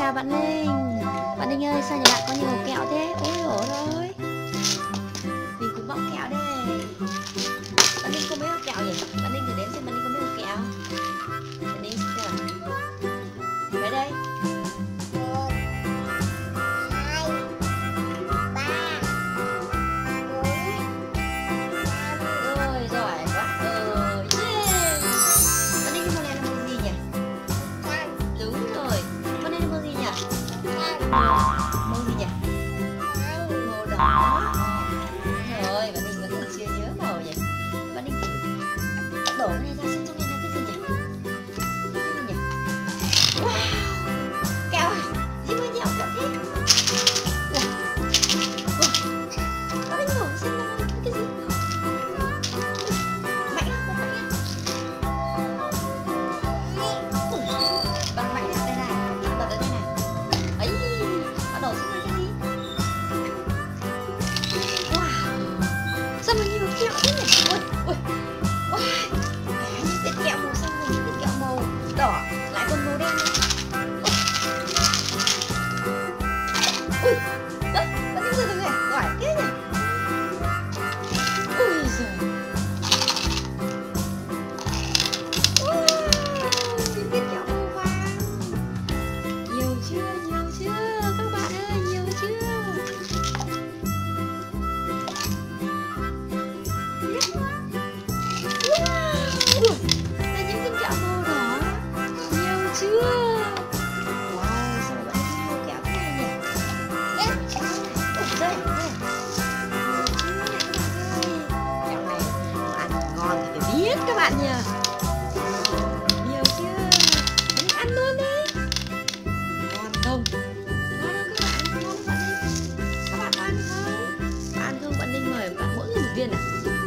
chào bạn Linh. Bạn Linh ơi, sao nhà bạn có nhiều hộp kẹo thế? Ôi dồi ôi, mình cũng bóc kẹo đây. Bạn Linh có mấy hộp kẹo nhỉ? Bạn Linh thử đếm xem bạn Linh có mấy hộp kẹo. Bạn Linh xem nào. Mấy đây? 1, 2, 3, 4, 5. Rồi, giỏi quá. Yeah. Bạn Linh cái màu này là màu gì nhỉ? Đúng rồi. Bạn Linh là màu gì nhỉ? Màu gì nhỉ? Màu đỏ. Rồi, bạn Linh vẫn chưa nhớ màu nhỉ? Bạn Linh thử đổ cái này ra xem trong này là cái gì nhỉ? Cái gì nhỉ? Wow, kẹo à? Gì mà nhiều kẹo thế? Bạn Linh thử xem nào, cái gì? Mạnh không? Mạnh không? Bạn mạnh đây này, bạn bật ở đây này. Ấy, bạn đổ xuống đây cái gì? Wow, sao mà nhiều kẹo thế nhỉ? Ui, ui, ui, cái kẹo màu xanh này, cái kẹo màu đỏ, lại còn màu đen nữa. Ui, đấy, bạn đi rồi này, giỏi thế nhỉ? Ui giời. Wow, cái viên kẹo màu vàng. Nhiều chưa các bạn ơi, nhiều chưa? Wow, là những viên kẹo màu đỏ. Nhiều chưa? Wow, sao mà bạn thích mua kẹo thế này nhỉ? Ôi, đây, đây. Kẹo này mà ăn ngon thì phải biết các bạn nhỉ? Nhiều chưa? Mình ăn luôn đi. Ngon không? Ngon không các bạn? Ngon không bạn Linh? Các bạn có ăn không? Bạn ăn không? Bạn Linh mời bạn mỗi người một viên à?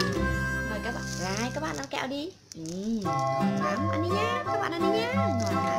Mời các bạn. Này, các bạn ăn kẹo đi. Ngon lắm. Ăn đi nhá. Các bạn ăn đi nhá. Ngon lắm.